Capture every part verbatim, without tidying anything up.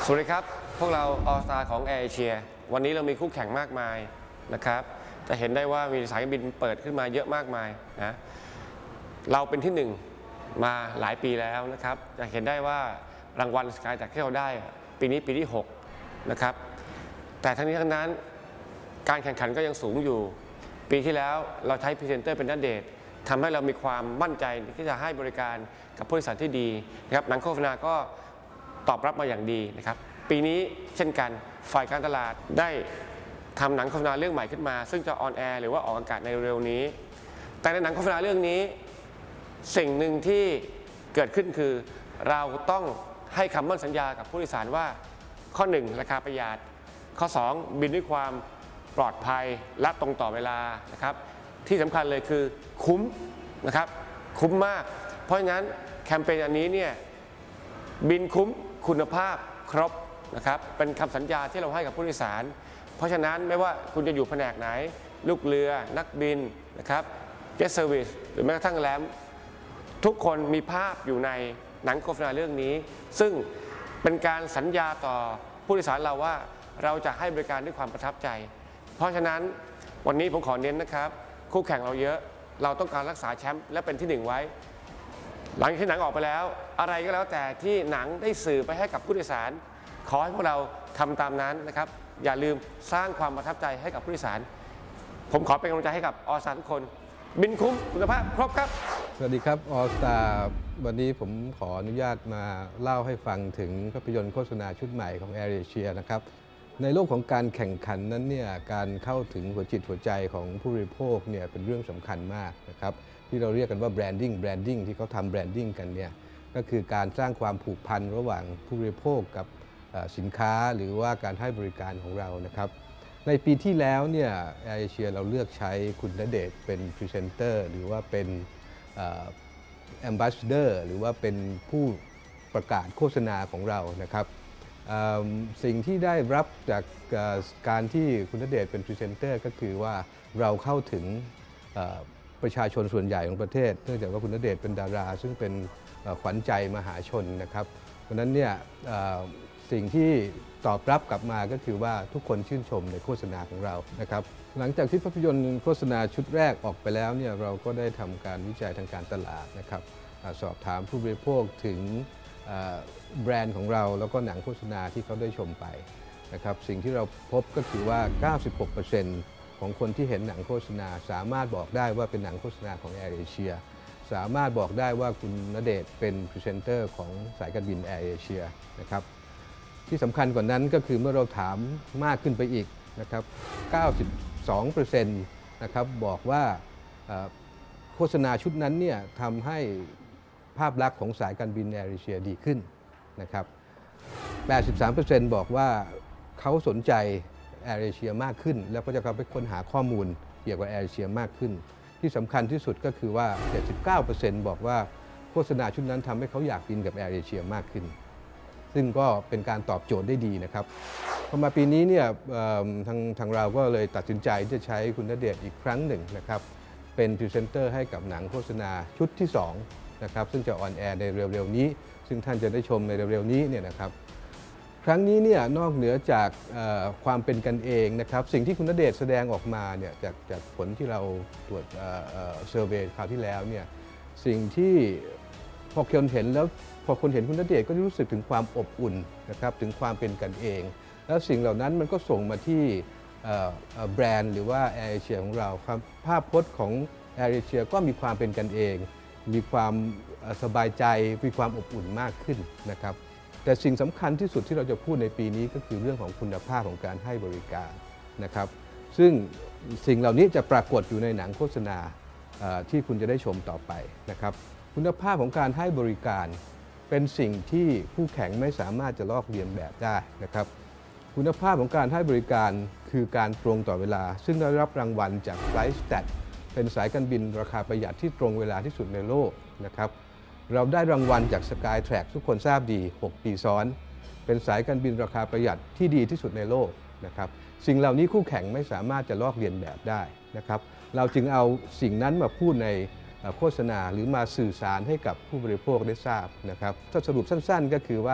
สวัสดีครับพวกเราออสตาของแอร์เอเชียวันนี้เรามีคู่แข่งมากมายนะครับจะเห็นได้ว่ามีสายการบินเปิดขึ้นมาเยอะมากมายนะเราเป็นที่หนึ่งมาหลายปีแล้วนะครับจะเห็นได้ว่ารางวัลสกายจากที่เราได้ปีนี้ปีที่หกนะครับแต่ทั้งนี้ทั้งนั้นการแข่งขันก็ยังสูงอยู่ปีที่แล้วเราใช้พรีเซนเตอร์เป็นณเดชน์ทำให้เรามีความมั่นใจที่จะให้บริการกับผู้โดยสารที่ดีนะครับหนังโฆษณาก็ตอบรับมาอย่างดีนะครับปีนี้เช่นกันฝ่ายการตลาดได้ทำหนังโฆษณาเรื่องใหม่ขึ้นมาซึ่งจะออนแอร์หรือว่าออกอากาศในเร็วๆนี้แต่ในหนังโฆษณาเรื่องนี้สิ่งหนึ่งที่เกิดขึ้นคือเราต้องให้คำมั่นสัญญากับผู้โดยสารว่าข้อหนึ่งราคาประหยัดข้อสองบินด้วยความปลอดภัยและตรงต่อเวลานะครับที่สำคัญเลยคือคุ้มนะครับคุ้มมากเพราะฉะนั้นแคมเปญอันนี้เนี่ยบินคุ้มคุณภาพครบนะครับเป็นคำสัญญาที่เราให้กับผู้โดยสารเพราะฉะนั้นไม่ว่าคุณจะอยู่แผนกไหนลูกเรือนักบินนะครับเจ็ตเซอร์วิสหรือแม้กระทั่งแรมทุกคนมีภาพอยู่ในหนังโฆษณาเรื่องนี้ซึ่งเป็นการสัญญาต่อผู้โดยสารเราว่าเราจะให้บริการด้วยความประทับใจเพราะฉะนั้นวันนี้ผมขอเน้นนะครับคู่แข่งเราเยอะเราต้องการรักษาแชมป์และเป็นที่หนึ่งไว้หลังจากที่หนังออกไปแล้วอะไรก็แล้วแต่ที่หนังได้สื่อไปให้กับผู้โดยสารขอให้พวกเราทำตามนั้นนะครับอย่าลืมสร้างความประทับใจให้กับผู้โดยสารผมขอเป็นกำลังใจให้กับออสตาทุกคนบินคุ้มคุณภาพครบครับสวัสดีครับออสตาวันนี้ผมขออนุญาตมาเล่าให้ฟังถึงภาพยนตร์โฆษณาชุดใหม่ของแอร์เอเชียนะครับในโลกของการแข่งขันนั้นเนี่ยการเข้าถึงหัวจิตหัวใจของผู้บริโภคเนี่ยเป็นเรื่องสำคัญมากนะครับที่เราเรียกกันว่าแบรนดิ้งแบรนดิ้งที่เขาทำแบรนดิ้งกันเนี่ยก็คือการสร้างความผูกพันระหว่างผู้บริโภคกับสินค้าหรือว่าการให้บริการของเรานะครับในปีที่แล้วเนี่ยแอร์เอเชียเราเลือกใช้คุณณเดชน์เป็นพรีเซนเตอร์หรือว่าเป็นแอมบาสเดอร์หรือว่าเป็นผู้ประกาศโฆษณาของเรานะครับสิ่งที่ได้รับจากการที่คุณณเดชน์เป็นพรีเซนเตอร์ก็คือว่าเราเข้าถึงประชาชนส่วนใหญ่ของประเทศเนื่องจากว่าคุณณเดชน์เป็นดาราซึ่งเป็นขวัญใจมหาชนนะครับเพราะนั้นเนี่ยสิ่งที่ตอบรับกลับมาก็คือว่าทุกคนชื่นชมในโฆษณาของเรานะครับหลังจากที่ภาพยนตร์โฆษณาชุดแรกออกไปแล้วเนี่ยเราก็ได้ทำการวิจัยทางการตลาดนะครับสอบถามผู้บริโภคถึงแบรนด์ของเราแล้วก็หนังโฆษณาที่เขาได้ชมไปนะครับสิ่งที่เราพบก็คือว่า เก้าสิบหกเปอร์เซ็นต์ ของคนที่เห็นหนังโฆษณาสามารถบอกได้ว่าเป็นหนังโฆษณาของแอร์เอเชียสามารถบอกได้ว่าคุณณเดชน์เป็นพรีเซนเตอร์ของสายการบินแอร์เอเชียนะครับที่สำคัญกว่านั้นก็คือเมื่อเราถามมากขึ้นไปอีกนะครับ เก้าสิบสองเปอร์เซ็นต์ นะครับบอกว่าโฆษณาชุดนั้นเนี่ยทำให้ภาพลักษณ์ของสายการบินแอร์เอเชียดีขึ้นนะครับ แปดสิบสามเปอร์เซ็นต์ บอกว่าเขาสนใจแอร์เอเชียมากขึ้นแล้วก็จะเข้าไปค้นหาข้อมูลเกี่ยวกับแอร์เอเชียมากขึ้นที่สำคัญที่สุดก็คือว่า เจ็ดสิบเก้าเปอร์เซ็นต์ บอกว่าโฆษณาชุดนั้นทำให้เขาอยากบินกับแอร์เอเชียมากขึ้นซึ่งก็เป็นการตอบโจทย์ได้ดีนะครับพอมาปีนี้เนี่ยทางทางเราก็เลยตัดสินใจที่จะใช้คุณณเดชน์อีกครั้งหนึ่งนะครับเป็นพรีเซนเตอร์ให้กับหนังโฆษณาชุดที่สองนะครับซึ่งจะออนแอร์ในเร็วๆนี้ซึ่งท่านจะได้ชมในเร็วๆนี้เนี่ยนะครับครั้งนี้เนี่ยนอกเหนือจากความเป็นกันเองนะครับสิ่งที่คุณณเดชน์แสดงออกมาเนี่ยจากจากผลที่เราตรวจเซอร์เวย์คราวที่แล้วเนี่ยสิ่งที่พอคนเห็นแล้วพอคนเห็นคุณณเดชน์ก็รู้สึกถึงความอบอุ่นนะครับถึงความเป็นกันเองแล้วสิ่งเหล่านั้นมันก็ส่งมาที่แบรนด์หรือว่าแอร์เอเชียของเราครับภาพพจน์ของแอร์เอเชียก็มีความเป็นกันเองมีความสบายใจมีความอบอุ่นมากขึ้นนะครับแต่สิ่งสำคัญที่สุดที่เราจะพูดในปีนี้ก็คือเรื่องของคุณภาพของการให้บริการนะครับซึ่งสิ่งเหล่านี้จะปรากฏอยู่ในหนังโฆษณาที่คุณจะได้ชมต่อไปนะครับคุณภาพของการให้บริการเป็นสิ่งที่ผู้แข่งไม่สามารถจะลอกเลียนแบบได้นะครับคุณภาพของการให้บริการคือการตรงต่อเวลาซึ่งได้รับรางวัลจาก Flystat เป็นสายการบินราคาประหยัดที่ตรงเวลาที่สุดในโลกนะครับเราได้รางวัลจาก Skytrax ทุกคนทราบดีหกปีซ้อนเป็นสายการบินราคาประหยัดที่ดีที่สุดในโลกนะครับสิ่งเหล่านี้คู่แข่งไม่สามารถจะลอกเลียนแบบได้นะครับเราจึงเอาสิ่งนั้นมาพูดในโฆษณาหรือมาสื่อสารให้กับผู้บริโภคได้ทราบนะครับถ้าสรุปสั้นๆก็คือว่า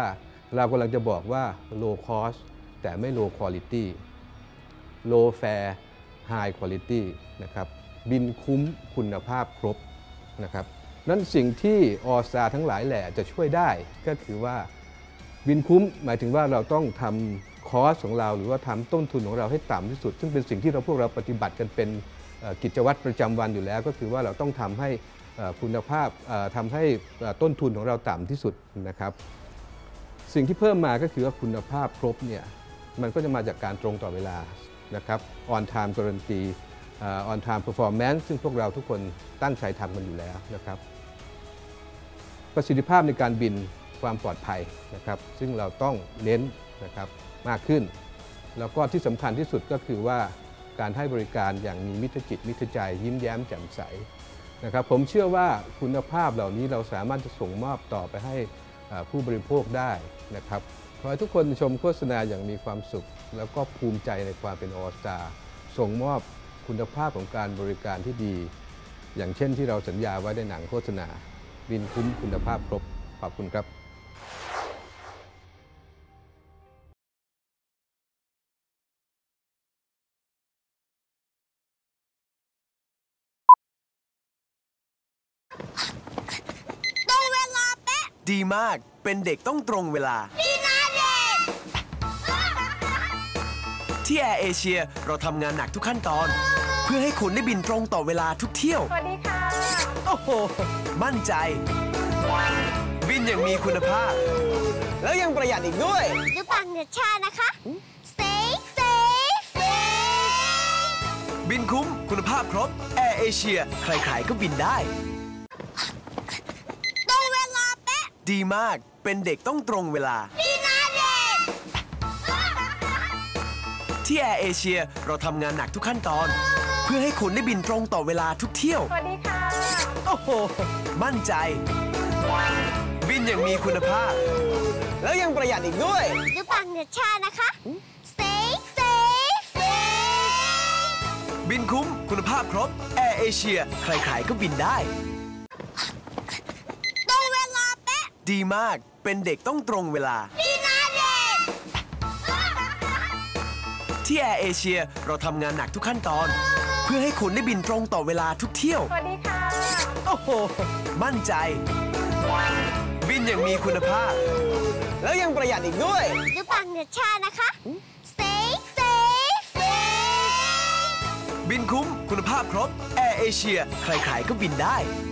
เรากำลังจะบอกว่า low cost แต่ไม่ low quality low fare high quality นะครับบินคุ้มคุณภาพครบนะครับนั้นสิ่งที่ออสตาทั้งหลายแหล่จะช่วยได้ก็คือว่าบินคุ้มหมายถึงว่าเราต้องทำคอสของเราหรือว่าทำต้นทุนของเราให้ต่ำที่สุดซึ่งเป็นสิ่งที่เราพวกเราปฏิบัติกันเป็นกิจวัตรประจำวันอยู่แล้วก็คือว่าเราต้องทำให้คุณภาพทำให้ต้นทุนของเราต่ำที่สุดนะครับสิ่งที่เพิ่มมาก็คือว่าคุณภาพครบเนี่ยมันก็จะมาจากการตรงต่อเวลานะครับ on time guarantee on time performance ซึ่งพวกเราทุกคนตั้งใจทำกันอยู่แล้วนะครับประสิทธิภาพในการบินความปลอดภัยนะครับซึ่งเราต้องเน้นนะครับมากขึ้นแล้วก็ที่สำคัญที่สุดก็คือว่าการให้บริการอย่างมีมิตรจิตมิตรใจยิ้มแย้มแจ่มใสนะครับผมเชื่อว่าคุณภาพเหล่านี้เราสามารถจะส่งมอบต่อไปให้ผู้บริโภคได้นะครับขอให้ทุกคนชมโฆษณาอย่างมีความสุขแล้วก็ภูมิใจในความเป็นออสตาส่งมอบคุณภาพของการบริการที่ดีอย่างเช่นที่เราสัญญาไว้ในหนังโฆษณาบินคุ้มคุณภาพครบขอบคุณครับดีมากเป็นเด็กต้องตรงเวลาดีนะเด็กที่แอร์เอเชียเราทำงานหนักทุกขั้นตอนเพื่อให้คุณได้บินตรงต่อเวลาทุกเที่ยวสวัสดีค่ะโอ้โหมั่นใจบินอย่างมีคุณภาพแล้วยังประหยัดอีกด้วยดูปังเนชานะคะเซฟเซฟเซฟบินคุ้มคุณภาพครบแอร์เอเชียใครๆก็บินได้ดีมากเป็นเด็กต้องตรงเวลาดีนะเด็กที่แอร์เอเชียเราทำงานหนักทุกขั้นตอนเพื่อให้คุณได้บินตรงต่อเวลาทุกเที่ยวสวัสดีค่ะโอ้โหมั่นใจบินอย่างมีคุณภาพแล้วยังประหยัดอีกด้วยดูปังเนชานะคะเซฟเซฟเซฟบินคุ้มคุณภาพครบแอร์เอเชียใครๆก็บินได้ดีมากเป็นเด็กต้องตรงเวลาดีนะเด็กที่แอร์เอเชียเราทำงานหนักทุกขั้นตอนเพื่อให้คุณได้บินตรงต่อเวลาทุกเที่ยวสวัสดีค่ะโอ้โหมั่นใจบินอย่างมีคุณภาพแล้วยังประหยัดอีกด้วยดูปังเนชานะคะเซฟเซฟเซฟบินคุ้มคุณภาพครบแอร์เอเชียใครๆก็บินได้